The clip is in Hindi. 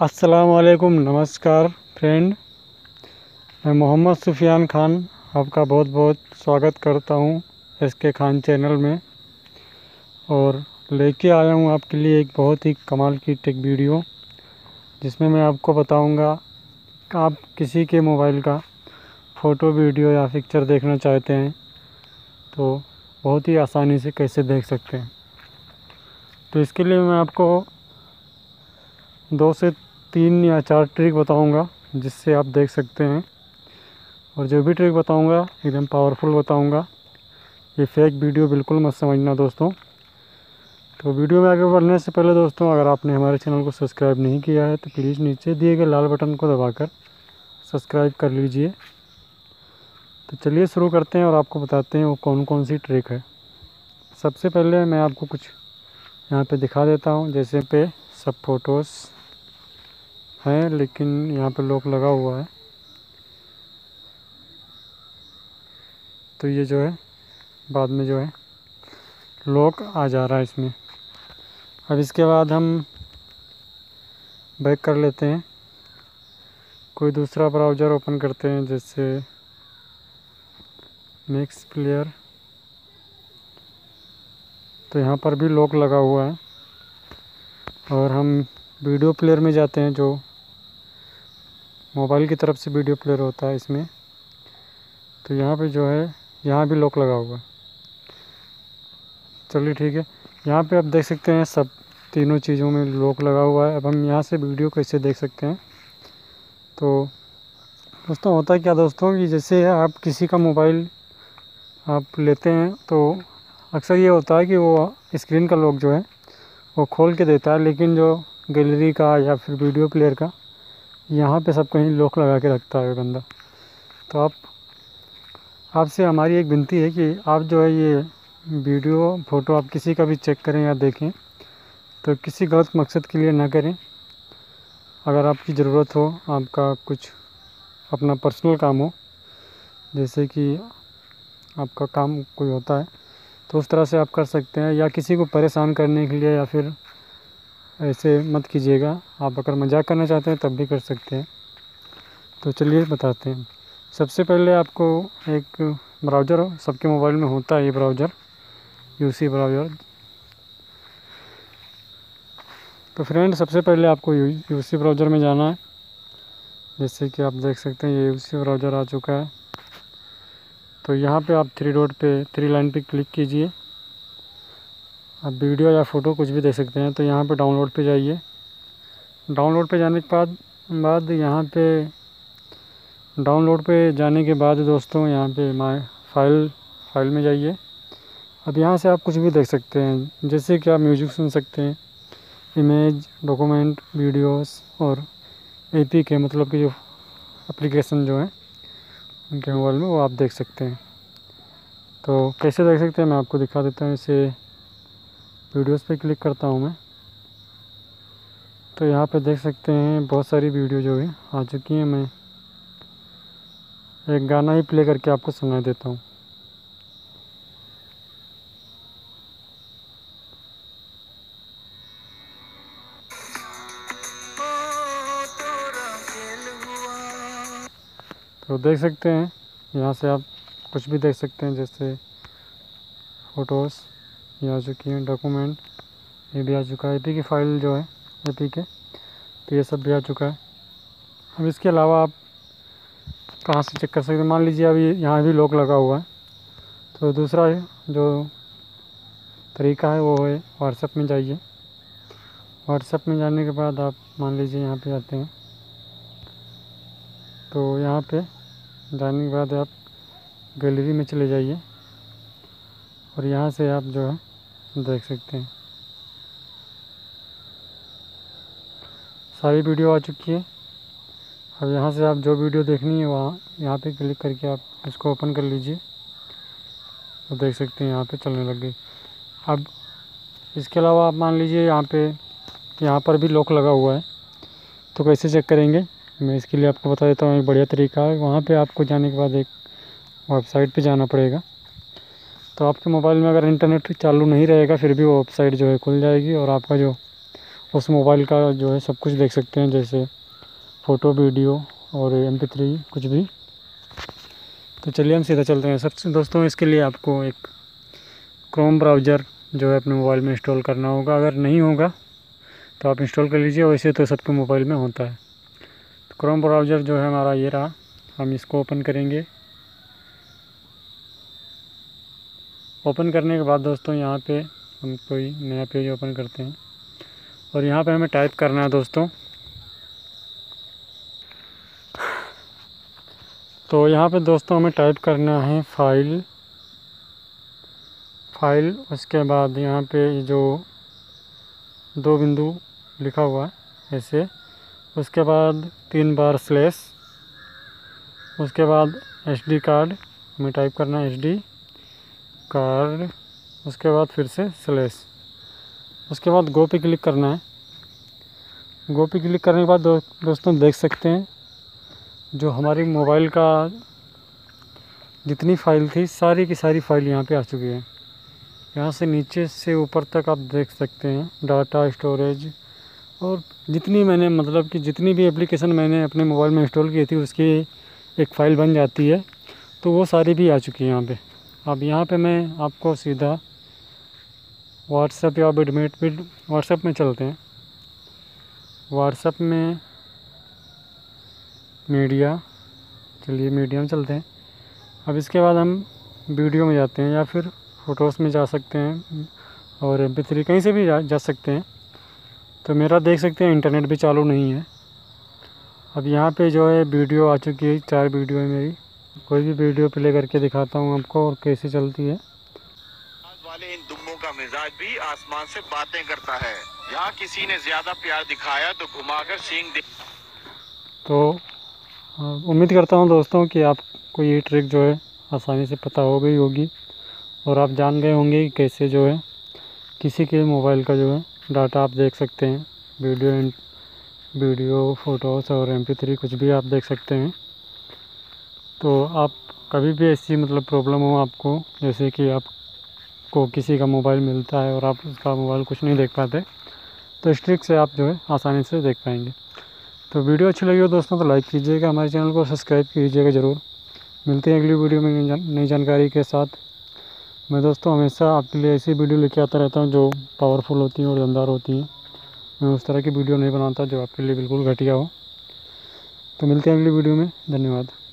अस्सलामुअलैकुम, नमस्कार फ्रेंड। मैं मोहम्मद सुफियान खान आपका बहुत बहुत स्वागत करता हूं एसके खान चैनल में। और लेके आया हूं आपके लिए एक बहुत ही कमाल की टेक वीडियो, जिसमें मैं आपको बताऊंगा कि आप किसी के मोबाइल का फ़ोटो, वीडियो या पिक्चर देखना चाहते हैं तो बहुत ही आसानी से कैसे देख सकते हैं। तो इसके लिए मैं आपको 2 से 3 या 4 ट्रिक बताऊंगा जिससे आप देख सकते हैं। और जो भी ट्रिक बताऊंगा एकदम पावरफुल बताऊंगा। ये फेक वीडियो बिल्कुल मत समझना दोस्तों। तो वीडियो में आगे बढ़ने से पहले दोस्तों, अगर आपने हमारे चैनल को सब्सक्राइब नहीं किया है तो प्लीज़ नीचे दिए गए लाल बटन को दबाकर सब्सक्राइब कर लीजिए। तो चलिए शुरू करते हैं और आपको बताते हैं वो कौन कौन सी ट्रिक है। सबसे पहले मैं आपको कुछ यहाँ पे दिखा देता हूँ। जैसे पे सब फ़ोटोज़ हैं लेकिन यहाँ पे लॉक लगा हुआ है, तो ये जो है बाद में जो है लॉक आ जा रहा है इसमें। अब इसके बाद हम बैक कर लेते हैं, कोई दूसरा ब्राउज़र ओपन करते हैं जैसे मैक्स प्लेयर। तो यहाँ पर भी लॉक लगा हुआ है। और हम वीडियो प्लेयर में जाते हैं, जो मोबाइल की तरफ से वीडियो प्लेयर होता है इसमें। तो यहाँ पे जो है यहाँ भी लॉक लगा हुआ है। चलिए ठीक है, यहाँ पे आप देख सकते हैं सब तीनों चीज़ों में लॉक लगा हुआ है। अब हम यहाँ से वीडियो कैसे देख सकते हैं। तो दोस्तों होता है क्या दोस्तों कि जैसे आप किसी का मोबाइल आप लेते हैं तो अक्सर ये होता है कि वो स्क्रीन का लॉक जो है वो खोल के देता है, लेकिन जो गैलरी का या फिर वीडियो प्लेयर का यहाँ पे सब कहीं लॉक लगा के रखता है बंदा। तो आपसे हमारी एक विनती है कि आप जो है ये वीडियो फ़ोटो आप किसी का भी चेक करें या देखें तो किसी गलत मकसद के लिए ना करें। अगर आपकी ज़रूरत हो, आपका कुछ अपना पर्सनल काम हो, जैसे कि आपका काम कोई होता है, तो उस तरह से आप कर सकते हैं। या किसी को परेशान करने के लिए या फिर ऐसे मत कीजिएगा। आप अगर मजाक करना चाहते हैं तब भी कर सकते हैं। तो चलिए बताते हैं। सबसे पहले आपको एक ब्राउज़र सबके मोबाइल में होता है, ये ब्राउज़र यूसी ब्राउज़र। तो फ्रेंड सबसे पहले आपको यूसी ब्राउज़र में जाना है। जैसे कि आप देख सकते हैं ये यूसी ब्राउज़र आ चुका है। तो यहाँ पे आप 3 डॉट पे 3 लाइन पे क्लिक कीजिए। आप वीडियो या फ़ोटो कुछ भी देख सकते हैं। तो यहाँ पे डाउनलोड पे जाइए। डाउनलोड पे जाने के बाद यहाँ पे डाउनलोड पे जाने के बाद दोस्तों यहाँ पे माय फाइल में जाइए। अब यहाँ से आप कुछ भी देख सकते हैं, जैसे कि आप म्यूजिक सुन सकते हैं, इमेज, डॉक्यूमेंट, वीडियोस और एपीके मतलब कि जो एप्लीकेशन जो है उनके मोबाइल में वो आप देख सकते हैं। तो कैसे देख सकते हैं मैं आपको दिखा देता हूँ। इसे वीडियोस पे क्लिक करता हूँ मैं। तो यहाँ पे देख सकते हैं बहुत सारी वीडियो जो है आ चुकी हैं। मैं एक गाना ही प्ले करके आपको सुना देता हूँ। तो देख सकते हैं यहाँ से आप कुछ भी देख सकते हैं, जैसे फ़ोटोज़ ये आ चुकी हैं, डॉक्यूमेंट ये भी आ चुका है, एपी की फ़ाइल जो है एपी के, तो ये सब भी आ चुका है। अब इसके अलावा आप कहाँ से चेक कर सकते हैं। मान लीजिए अभी यहाँ भी लॉक लगा हुआ है, तो दूसरा जो तरीका है वो है व्हाट्सएप में जाइए। व्हाट्सएप में जाने के बाद आप मान लीजिए यहाँ पे आते हैं। तो यहाँ पे जाने के बाद आप गैलरी में चले जाइए और यहाँ से आप जो है देख सकते हैं सारी वीडियो आ चुकी है। अब यहाँ से आप जो वीडियो देखनी है वहाँ यहाँ पे क्लिक करके आप इसको ओपन कर लीजिए। तो देख सकते हैं यहाँ पे चलने लग गई। अब इसके अलावा आप मान लीजिए यहाँ पर भी लॉक लगा हुआ है, तो कैसे चेक करेंगे मैं इसके लिए आपको बता देता हूँ। एक बढ़िया तरीका है, वहाँ पे आपको जाने के बाद एक वेबसाइट पे जाना पड़ेगा। तो आपके मोबाइल में अगर इंटरनेट चालू नहीं रहेगा फिर भी वो वेबसाइट जो है खुल जाएगी और आपका जो उस मोबाइल का जो है सब कुछ देख सकते हैं, जैसे फ़ोटो, वीडियो और MP3 कुछ भी। तो चलिए हम सीधा चलते हैं। सबसे दोस्तों, इसके लिए आपको एक क्रोम ब्राउज़र जो है अपने मोबाइल में इंस्टॉल करना होगा। अगर नहीं होगा तो आप इंस्टॉल कर लीजिए, वैसे तो सबके मोबाइल में होता है। तो क्रोम ब्राउज़र जो है हमारा ये रहा, हम इसको ओपन करेंगे। ओपन करने के बाद दोस्तों यहाँ पे हम कोई नया पेज ओपन करते हैं और यहाँ पे हमें टाइप करना है दोस्तों। तो यहाँ पे दोस्तों हमें टाइप करना है फाइल। उसके बाद यहाँ पे जो 2 बिंदु लिखा हुआ है ऐसे, उसके बाद 3 बार स्लैश, उसके बाद SD कार्ड हमें टाइप करना है, SD कार्ड, उसके बाद फिर से स्लैश, उसके बाद गो पे क्लिक करना है। गो पे क्लिक करने के बाद दोस्तों देख सकते हैं जो हमारी मोबाइल का जितनी फ़ाइल थी सारी की सारी फ़ाइल यहाँ पे आ चुकी है। यहाँ से नीचे से ऊपर तक आप देख सकते हैं डाटा, स्टोरेज और जितनी मैंने मतलब कि जितनी भी एप्लीकेशन मैंने अपने मोबाइल में इंस्टॉल की थी उसकी एक फ़ाइल बन जाती है, तो वो सारी भी आ चुकी है यहाँ पे। अब यहाँ पे मैं आपको सीधा व्हाट्सएप या व्हाट्सएप में चलते हैं। व्हाट्सएप में मीडिया, चलिए मीडिया में चलते हैं। अब इसके बाद हम वीडियो में जाते हैं या फिर फ़ोटोज़ में जा सकते हैं और MP3 कहीं से भी जा सकते हैं। तो मेरा देख सकते हैं इंटरनेट भी चालू नहीं है। अब यहाँ पे जो है वीडियो आ चुकी है, 4 वीडियो है मेरी। कोई भी वीडियो प्ले करके दिखाता हूँ आपको और कैसे चलती है। वाले इन दुम्बों का मिजाज भी आसमान से बातें करता है। यहाँ किसी ने ज्यादा प्यार दिखाया तो घुमाकर सींग दे। तो उम्मीद करता हूँ दोस्तों कि आपको ये ट्रिक जो है आसानी से पता हो गई होगी और आप जान गए होंगे कि कैसे जो है किसी के मोबाइल का जो है डाटा आप देख सकते हैं, वीडियो, फ़ोटोज़ और MP3 कुछ भी आप देख सकते हैं। तो आप कभी भी ऐसी मतलब प्रॉब्लम हो आपको, जैसे कि आपको किसी का मोबाइल मिलता है और आप उसका मोबाइल कुछ नहीं देख पाते, तो इस ट्रिक से आप जो है आसानी से देख पाएंगे। तो वीडियो अच्छी लगी हो दोस्तों तो लाइक कीजिएगा, हमारे चैनल को सब्सक्राइब कीजिएगा ज़रूर। मिलते हैं अगली वीडियो में नई जानकारी के साथ। मैं दोस्तों हमेशा आपके लिए ऐसी वीडियो लेके आता रहता हूँ जो पावरफुल होती हैं और दमदार होती हैं। मैं उस तरह की वीडियो नहीं बनाता जो आपके लिए बिल्कुल घटिया हो। तो मिलते हैं अगली वीडियो में, धन्यवाद।